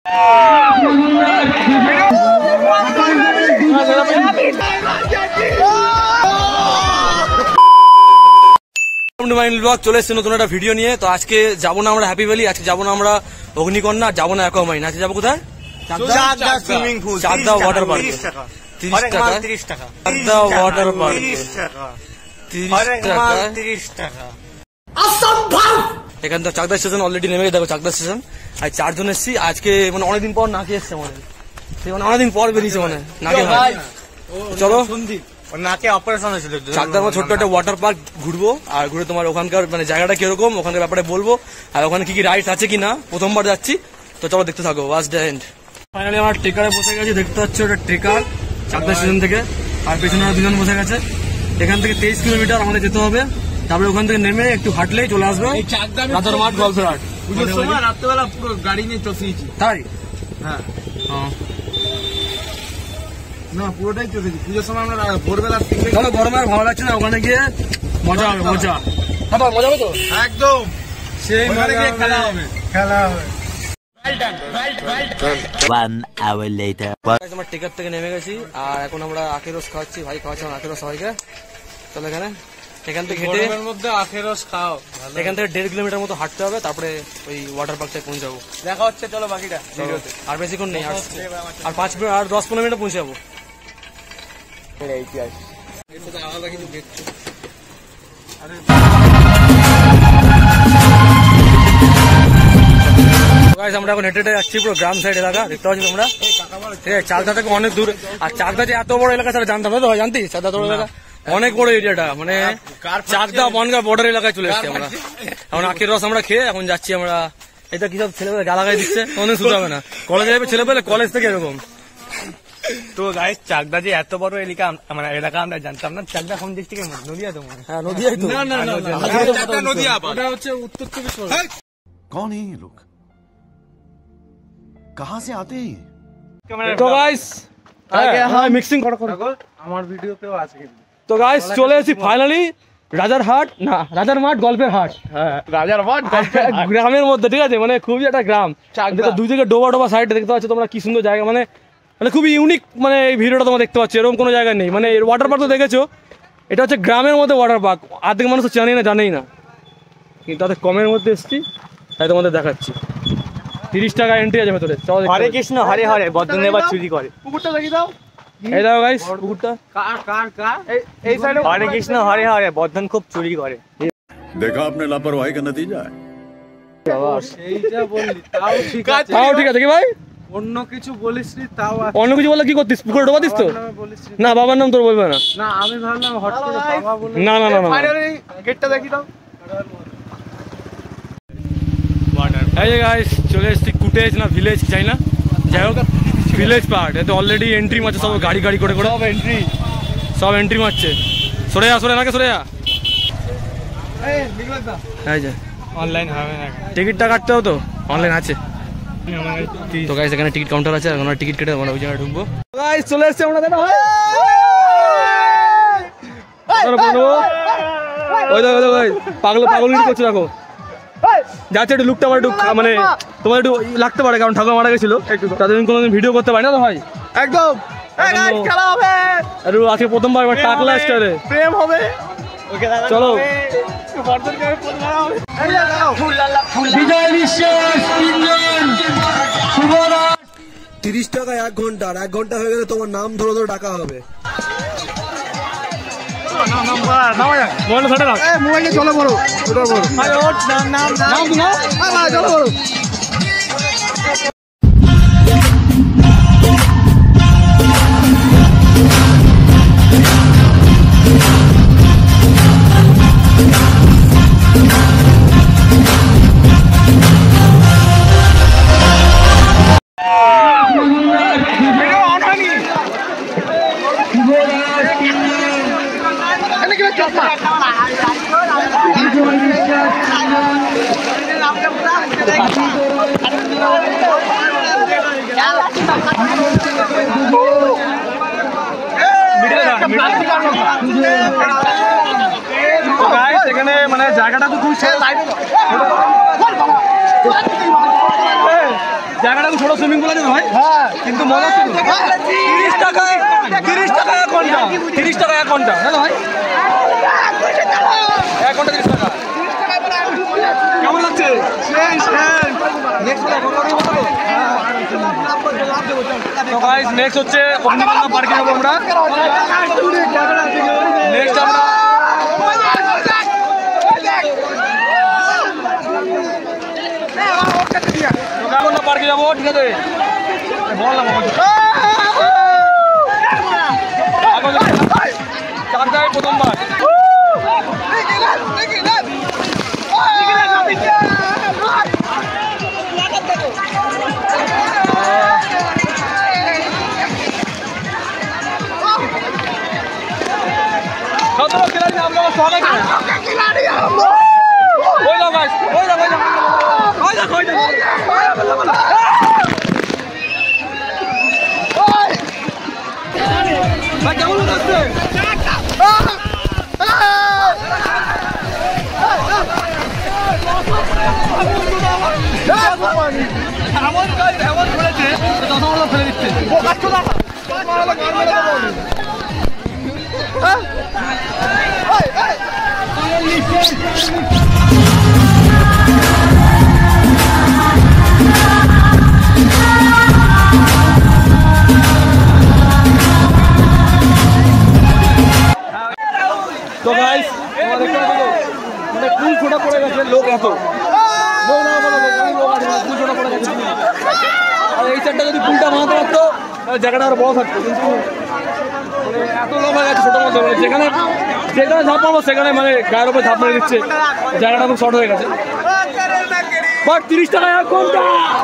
চলে এসছে নতুন একটা ভিডিও নিয়ে। তো আজকে যাবো না আমরা হ্যাপি ভ্যালি, আজকে যাবো না আমরা অগ্নিকন্যা, যাবো না অ্যাকোয়ামারিন, আজকে যাবো কোথায়? Chakdah water park. 30 টাকা 30 টাকা চাকদা ওয়াটার পার্ক 30 টাকা। এখান থেকে চাকদা স্টেশন অলরেডি নেমে দেখো, চাকদা স্টেশন। আর 4 জন এসছি আজকে, মানে অনেকদিন পর নাকি এসছে, মানে অনেকদিন পর বেরিয়েছে মানে নাকি। চলো নাকে অপারেশন হয়েছিল চাকদার মধ্যে ছোট্ট একটা ওয়াটার পার্ক ঘুরবো, আর ঘুরে তোমার ওখানকার মানে জায়গাটা কিরকম, ওখানকার ব্যাপারে বলবো, আর ওখানে কি কি রাইডস আছে কিনা, প্রথমবার যাচ্ছি তো চলো দেখতে থাকো ওয়াচ দ্য এন্ড। ফাইনালি আমার ট্রেকারে বসে গেছি, দেখতে পাচ্ছি ওটা ট্রেকার চাকদা স্টেশন থেকে, আর পেছনে 2 জন বসে গেছে। এখান থেকে 23 কিলোমিটার আমাদের যেতে হবে, তারপরে ওখান থেকে নেমে একটু হাঁটলেই চলে আসবে রাজার মাঠ, গল্পের হাট। পুজোর সময় রাত্রেবেলা পুরো গাড়ি নিয়ে চষিয়েছি, তাই? হ্যাঁ না পুরোটাই চষেছি পুজোর সময় আমরা ভোরবেলা। চলো গরমে আর ভালো লাগছে না, ওখানে গিয়ে মজা হবে, মজা মজা হবে তো একদম, সেই ওখানে গিয়ে খেলা হবে। আমার টিকার থেকে নেমে গেছি, আর এখন আমরা আখের রস খাওয়াচ্ছি, ভাই খাওয়াচ্ছি আখের রস সবাইকে। চলো এখান থেকে হেঁটে মধ্যে আখের রস খাও, এখান থেকে 1.5 কিলোমিটার মতো হাঁটতে হবে, তারপরে ওই ওয়াটার পার্কটায় পৌঁছাবো। দেখা হচ্ছে, চলো বাকিটা আর বেশিক্ষণ নেই, আর 5 মিনিট আর 10-15 মিনিটে পৌঁছে যাবো। আমরা এখন হেঁটে যাচ্ছি পুরো গ্রাম সাইড এলাকা, দেখতে পাচ্ছি তোমরা। ঠিক আছে, চাকদা থেকে অনেক দূর, আর চাকদা যে এত বড় এলাকা সেটা জানতাম না তো, জানতিস? চাকদা বড় এলাকা, অনেক বড় এরিয়াটা, মানে চাকদা বনগাঁ বর্ডার এলাকায় চলে এসছি আমরা। এখন আখের রস আমরা খেয়ে এখন যাচ্ছি আমরা। এটা কি সব ছেলেপেলে গালাগাই দিচ্ছে, অনেক শুধু হবে না, কলেজে যাবে ছেলেপেলে, কলেজ থেকে এরকম। তো গাইস, চাকদা যে এত বড় এলাকা মানে এলাকা আমরা জানতাম না। চাকদা কোন ডিস্ট্রিক্টের মধ্যে? নদিয়া তো মনে হয়। হ্যাঁ নদিয়াই তো। না নদিয়া, ওটা হচ্ছে উত্তর 24 পরগনা। कौन है ये लोग, कहां से आते हैं? তো গাইস হ্যাঁ মিক্সিং করো, আমার ভিডিওতেও আছে কিন্তু। তো গাইস চলে এসেছি ফাইনালি রাজার হাট, না রাজার মাঠ গল্পের হাট। হ্যাঁ রাজার মাঠ গ্রামের মধ্যে, ঠিক আছে, মানে খুবই একটা গ্রাম, দুই দিকে ডোবা ডোবা সাইড দেখতে পাচ্ছ তোমরা, কি সুন্দর জায়গা, মানে খুবই ইউনিক। মানে এই ভিডিওটা তোমরা দেখতে পাচ্ছ, এরকম কোনো জায়গায় নেই। মানে ওয়াটার পার্ক তো দেখেছো, এটা হচ্ছে গ্রামের মধ্যে ওয়াটার পার্ক, আর্ধেক মানুষ তো জানেই না, কিন্তু তাদের কমের মধ্যে এসেছি তাই তোমাদের দেখাচ্ছি। 30 টাকা এন্ট্রি আছে ভেতরে। হরে কৃষ্ণ হরে হরে, বদ্ধন এবার চুরি করে। পুকুরটা দেখি দাও, এই দাও গাইস পুকুরটা। কার এই সাইডে হরে কৃষ্ণ হরে হরে, বদ্ধন খুব চুরি করে। देखा आपने लापरवाही का नतीजा है। সেইটা বললি তাও ঠিক আছে, তাও ঠিক আছে কি ভাই, অন্য কিছু বলিসনি তাও। অন্য কিছু বললে কি করতিস, পুকুরে ডোবা দিস তো? না বাবার নাম তোর বলবে না। না আমি ভাবলাম হট করে বাবা বলে। না না না, গেটটা দেখি দাও। এই যে গাইস চলে এসেছি কুটেজ না ভিলেজ যাই না, যাই হোক ভিলেজ পার্ট। এতে অলরেডি এন্ট্রি মারছে সব, গাড়ি গাড়ি করে করে সব এন্ট্রি মারছে। সরে যা, সরে নাকে সরে যা। এই যে অনলাইন হবে না, টিকিটটা কাটতে হবে তো, অনলাইন আছে তো গাইস। এখানে টিকিট কাউন্টার আছে, আমরা টিকিট কেটে আমরা ওই জায়গায় ঢুকবো। গাইস চলে এসেছে আমরা, দেখো ওই দেখো ওই পাগল করছে, দেখো যাচ্ছে একটু লুকটা আমার একটু মানে তোমার একটু লাগতে পারে, কারণ ঠাকুর মারা গেছিল, তাদের কোনোদিন ভিডিও করতে পারি না তো ভাই। একদম খেলা হবে, আর আজকে প্রথমবার টাকলা স্টারে প্রেম হবে। চলো বিজয় বিশ্বাস 30 টাকা 1 ঘন্টা, আর 1 ঘন্টা হয়ে গেলে তোমার নাম ধরে ধরে ডাকা হবে। মোবাইলে চলে বড়, চলো বড়। এখানে মানে জায়গাটা তো খুব জায়গাটা খুব ছোট সুইমিং পুল আছে ভাই, কিন্তু মজা ছিল। 30 টাকা 1 ঘন্টা, 30 টাকা 1 ঘন্টা, হ্যালো ভাই 1 ঘন্টা 30 টাকা। কেমন লাগছে? তো গাইস নেক্সট হচ্ছে অগ্নিকন্যা পার্কে যাবো আমরা। নেক্সট আমরা অগ্নিকন্যা পার্কে যাবো, ঠিক আছে? বললাম চাকদায় প্রথমবার। কেমন লাগছে? এমন ফেলেছে দশমালা ফেলে দিচ্ছে। তো গাইস তোমরা দেখতে পাচ্ছ মানে ফুল ছোটা পড়ে গেছে, লোক এত লোক না বলো লোক আছে, ফুল ছোটা পড়ে গেছে। আর এই সাইডটা যদি ফুলটা বাঁধতে পারতো তাহলে জায়গাটা আরো বড় থাকতো, কিন্তু মানে এত লোক হয়ে গেছে ছোটোর মধ্যে, মানে যেখানে ঝাঁপ মারবো সেখানে মানে গায়ের উপরে ঝাঁপ মেরে দিচ্ছে, জায়গাটা খুব শর্ট হয়ে গেছে। বাট 30 টাকা 1 ঘন্টা।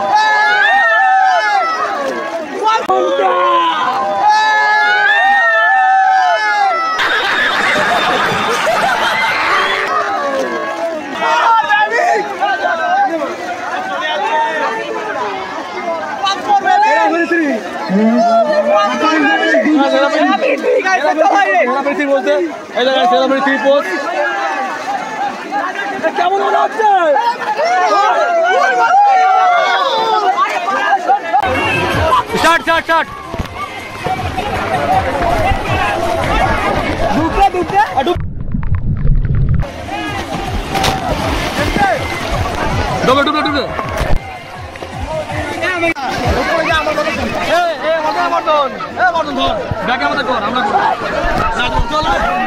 বলতে এই জায়গায় সেলিব্রিটি পোস্ট কেমন মনে হচ্ছে? স্টার্ট স্টার্ট স্টার্ট ঢুকে ঢুকে ডুবে ডুবে ডুবে মর্দন ধর ব্যাগে আমাদের কর, আমরা চল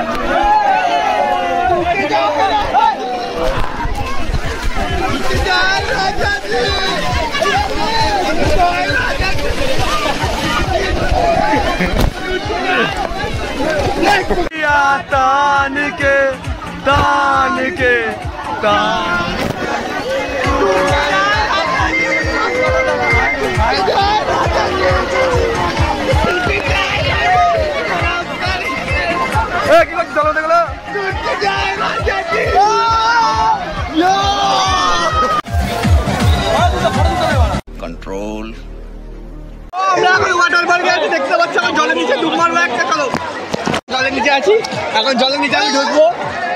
तान के तान चलो देखलो कंट्रोल ওয়াটার পার্কে আছি, দেখতে পাচ্ছ এখন জলের নিচে ডুব মারবো একটা। চলো জলের নিচে আছি, এখন জলের নিচে আমি ঢুকবো।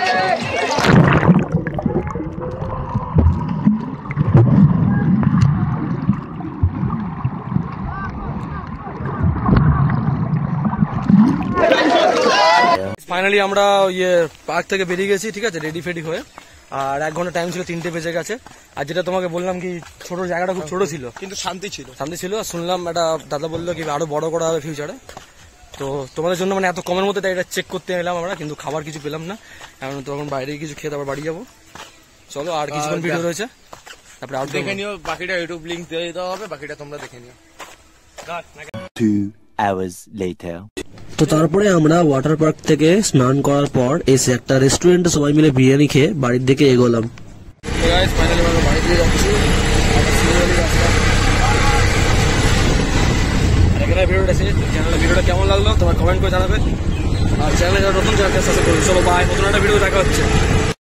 ফাইনালি আমরা ইয়ে পার্ক থেকে বেরিয়ে গেছি, ঠিক আছে, রেডি ফেডি হয়ে। আর 1 ঘন্টা টাইম ছিল, 3টে বেজে গেছে। আর যেটা তোমাকে বললাম কি ছোট জায়গাটা খুব ছোট ছিল, কিন্তু শান্তি ছিল, শান্তি ছিল। শুনলাম একটা দাদা বললো কি আরো বড় করা হবে ফিউচারে। তো তোমাদের জন্য মানে এত কমের মধ্যে তাই এটা চেক করতে এলাম আমরা, কিন্তু খাবার কিছু পেলাম না। এখন তখন বাইরে কিছু খেয়ে তারপর বাড়ি যাবো। চলো আর কিছুক্ষণ ভিডিও রয়েছে, তারপরে আর দেখে নিও। বাকিটা ইউটিউব লিংক দিয়ে দেওয়া হবে, বাকিটা তোমরা দেখে নিও। 2 hours later. তো তারপরে আমরা ওয়াটার পার্ক থেকে স্নান করার পর এসে একটা রেস্টুরেন্টে সবাই মিলে বিরিয়ানি খেয়ে বাড়ির দিকে এগোলাম। ফাইনালি আমরা বাড়ি দিয়ে যাচ্ছি। এখানে ভিডিওটা শেষ। ভিডিওটা কেমন লাগলো তোমার কমেন্ট করে জানাবে, আর চ্যানেলে যারা নতুন চ্যানেলটা সাবস্ক্রাইব করুন। চলো বাই, নতুন একটা ভিডিও দেখা হচ্ছে।